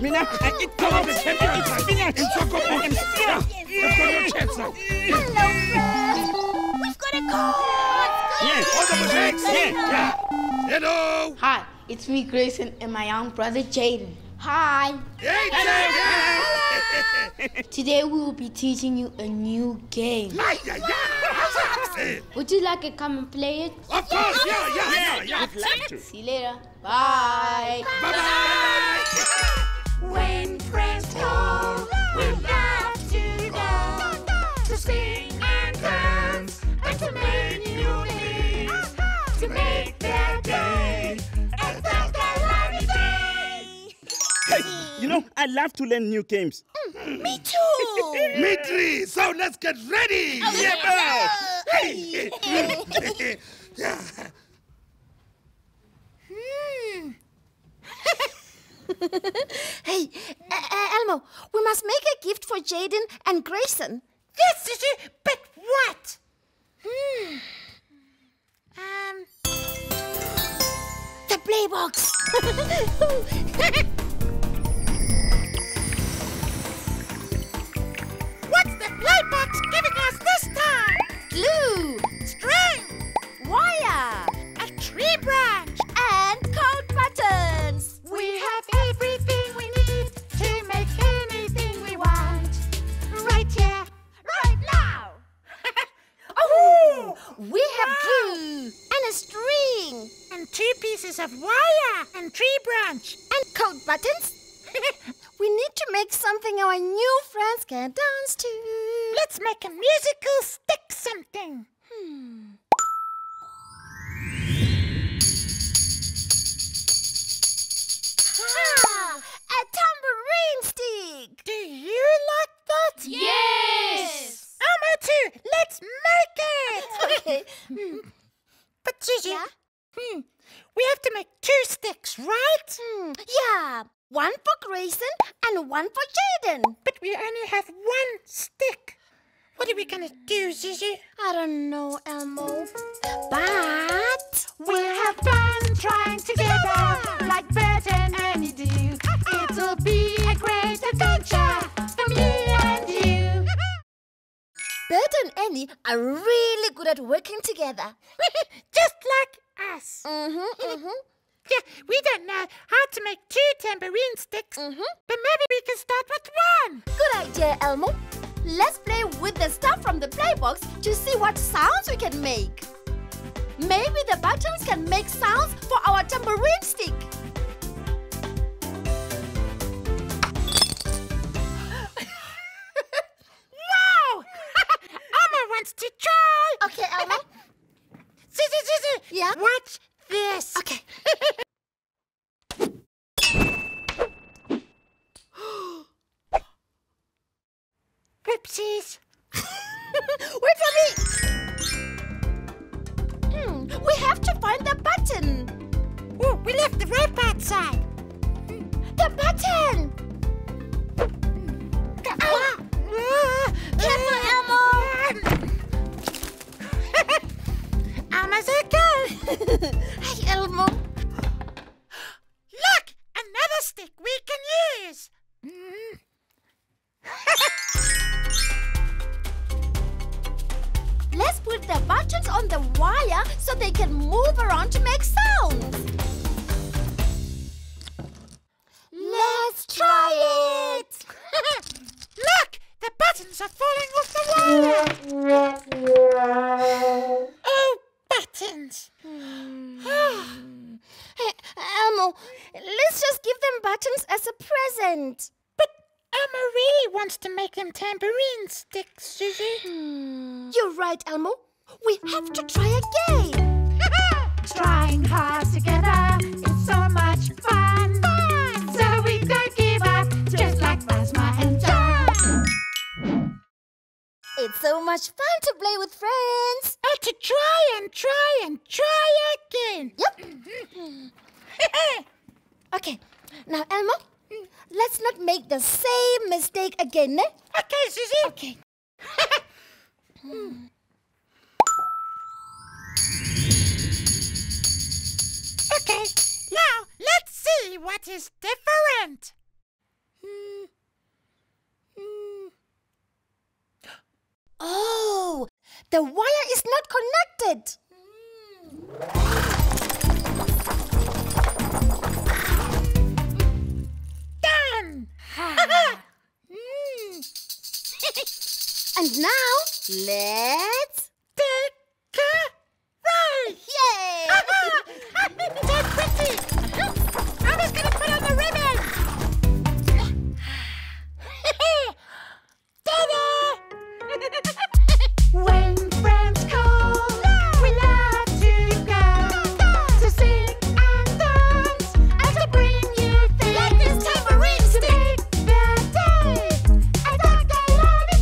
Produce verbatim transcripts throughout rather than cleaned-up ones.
Mina, ikaw ang champion. Insoko mo. Hello, friends. We've got a call. Yeah, all the mistakes. Yeah. Hello. Hi, it's me, Grayson, and my young brother, Jayden. Hi. Hey, Jayden. Today we will be teaching you a new game. Ay, ay, ay. Would you like to come and play it? Of course, yeah, yeah, yeah, yeah. I'd like to. See you later. Bye. Bye-bye. When friends call, we'll have to go to sing and dance and to make new names to make their day a Takalani day. Hey, you know, I love to learn new games. Mm, me too. Me too. So let's get ready. Oh, Yeah. Hey. Yeah. Hmm. Hey, uh, Elmo, we must make a gift for Jayden and Grayson. Yes, Zuzu, but what? Hmm. Um. The play box. What's the play box giving us this time? Glue, string, wire, a tree branch, and code buttons. We have everything we need to make anything we want. Right here, right now. Oh, we have glue and a string and two pieces of wire and tree branch and code buttons. We need to make something our new friends can dance to. Let's make a musical stick something. Hmm. Ah, a tambourine stick. Do you like that? Yes. Elmo too. Let's make it. Okay. Hmm. But Zuzu, yeah? hmm, we have to make two sticks, right? Hmm. Yeah. One for Grayson and one for Jayden. But we only have one stick. What are we gonna do, Zuzu? I don't know, Elmo. But we'll have fun trying together, like Bert and Annie do. It'll be a great adventure for me and you. Bert and Annie are really good at working together. Just like us. Mm-hmm, mm-hmm. Yeah, we don't know how to make two tambourine sticks, mm-hmm. but maybe we can start with one. Good idea, Elmo. Let's play with the stuff from the playbox to see what sounds we can make. Maybe the buttons can make sounds for our tambourine stick. Wow! Elmo wants to try. Okay, Elmo. Zuzu, Zuzu. Yeah? Watch this. Okay. Whoopsies. Wait for me. Hmm, we have to find the button. Oh, we left the rope outside. The button. Ah. Careful, Elmo. Elmo's okay. Hey, Elmo. Look, another stick we can use. Mm. Let's put the buttons on the wire so they can move around to make sounds. Let's try it. Look, the buttons are falling off the wire. Oh, buttons. Hey, Elmo, let's just give them buttons as a present. But Elmo really wants to make them tambourine sticks, Zuzu. Hmm. You're right, Elmo. We have to try again. Trying hard together is so much fun. fun. So we don't give up, just like Rasma and John. It's so much fun to play with friends. And to try and try and try again. Yep. Okay, now Elmo, let's not make the same mistake again, eh? Okay, Susie. Okay. hmm. Okay, now let's see what is different. The wire is not connected. Done! And now, let's decorate! Yay! So pretty! Look, I'm just gonna put on the ribbon! Ta-da! When friends call, we love to go, to sing and dance, and to bring you things like this tambourine stick to make their day a Takalani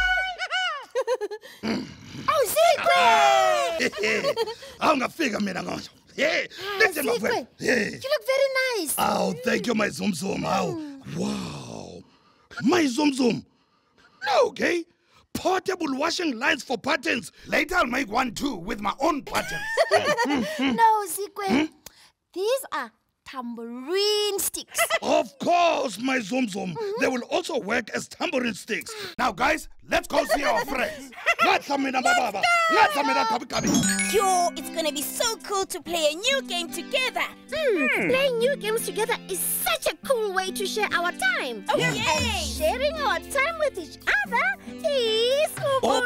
day. Oh, Zikwe! Awungafika mina ngonjo. Yeah, listen my friend. Yeah. You look very nice. Oh, thank you, my Zum Zum. Oh, wow. My Zum Zum. Okay. Portable washing lines for patterns. Later I'll make one too with my own patterns. No, Zikwe. Hmm? These are tambourine sticks. Of course, my Zum Zum. Mm-hmm. They will also work as tambourine sticks. Now, guys, let's go see our friends. Let's go! Yo, it's gonna be so cool to play a new game together. Mm. Mm. Playing new games together is such a cool way to share our time. Oh, yeah. And sharing our time with each other is... Oh,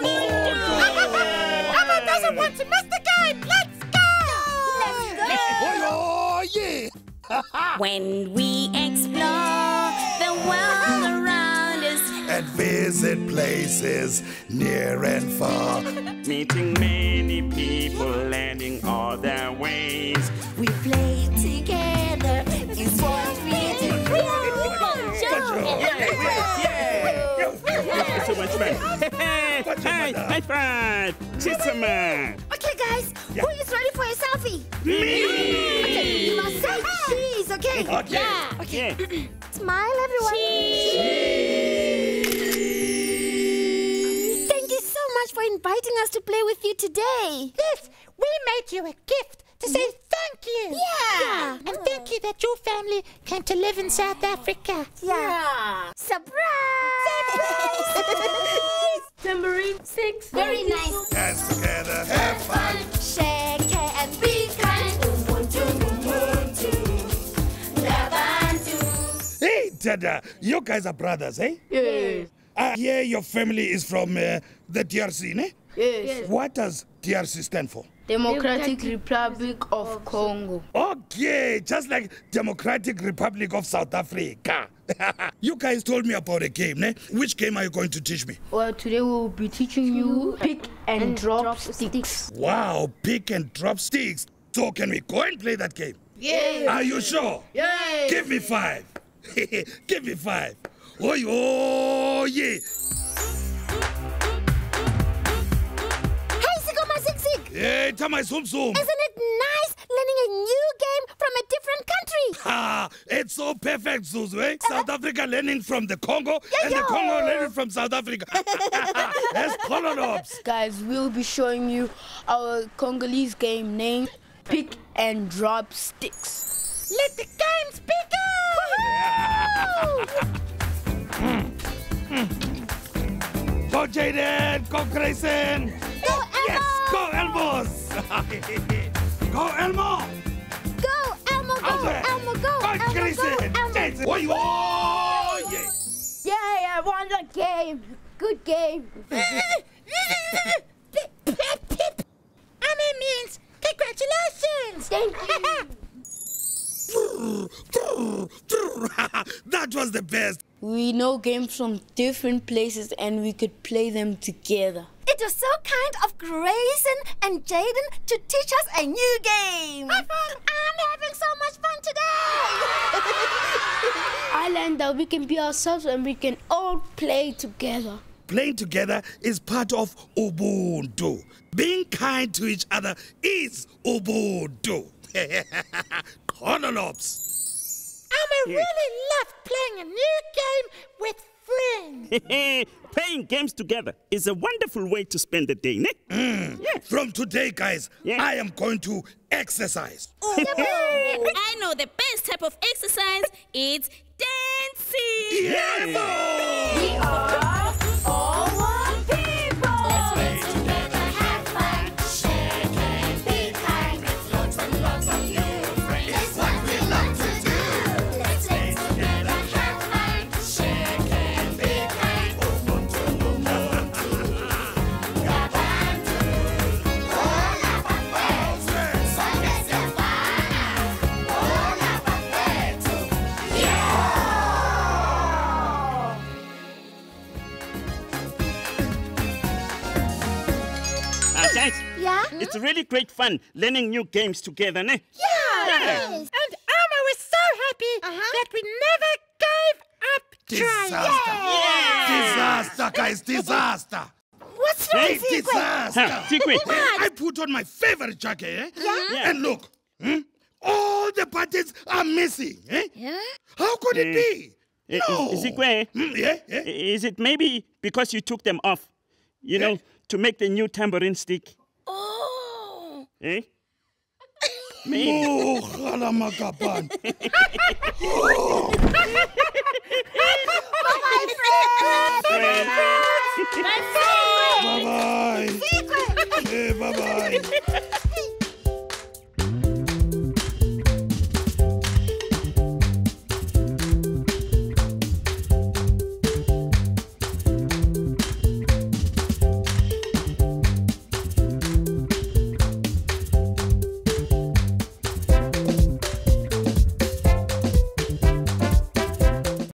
Abba doesn't want to miss the game. Let's go! Let's go! Oh, yeah! When we explore the world around us and visit places near and far, Meeting many people, learning all their ways. we play together is what we do. It's so much fun. Hey, high five! Sesame! Okay, guys, Yeah. who is ready for a selfie? Me! Okay, you must say cheese, okay? Okay. Yeah. Okay. Smile, everyone. Thank you so much for inviting us to play with you today. Yes, we made you a gift to say thank you. Yeah. And thank you that your family came to live in South Africa. Yeah. Surprise! Surprise! Tambourine Sticks. Very nice. Dance together, have fun. Shake hands and be kind. Hey, Dada, you guys are brothers, eh? Yes. I hear your family is from uh, the D R C, ne? Yes. What does D R C stand for? Democratic Republic of Congo. Okay, just like Democratic Republic of South Africa. You guys told me about a game, ne? Which game are you going to teach me? Well, today we'll be teaching you pick and drop sticks. Wow, pick and drop sticks. So can we go and play that game? Yes. Are you sure? Yes. Give me five. Give me five. Oh, oh yeah. Hey, Sigoma Zig Zig! Hey, Tamai Sum Sum. Isn't it nice learning a new game from a different country? Ah, it's so perfect, Zuzu, eh? South Africa learning from the Congo, Yeah, and the yo. Congo learning from South Africa. That's Colonobs. Guys, we'll be showing you our Congolese game named Pick and Drop Sticks. Let the games begin! Go, Jayden! Go, Grayson! Go, Elmo! Yes, go, Elmos! Go, Elmo! Go, Elmo, go, Okay. Elmo, go, Go, Elmo, Grayson! go, Elmo. Jayden. Oh, yeah. Yay, I won the game. Good game. Pip, pip, pip. Ame means congratulations! Thank you. That was the best. We know games from different places and we could play them together. It was so kind of Grayson and Jayden to teach us a new game. Have fun! I'm having so much fun today! I learned that we can be ourselves and we can all play together. Playing together is part of Ubuntu. Being kind to each other is Ubuntu. Colonobs. I really love playing a new game with friends. Playing games together is a wonderful way to spend the day, ne? Mm. Yes. From today, guys, Yeah. I am going to exercise. I know the best type of exercise. It's dancing. Yeah, boy. We are all one people. Let's play together. It's really great fun learning new games together, ne? Yeah. Yeah. And Elmo is so happy that we never gave up trying. Disaster. Yeah. Disaster, guys, disaster. What's wrong, Hey, Zikwe? Disaster. Huh, Zikwe. I put on my favorite jacket, eh? Yeah. And look, hmm? all the buttons are missing, eh? Yeah? How could it be? Eh, No. Is- Zikwe, Hmm, yeah, yeah. is it maybe because you took them off, you know, to make the new tambourine stick? Oh. Eh? Maybe. Oh, Galamakapan. My friend. Bye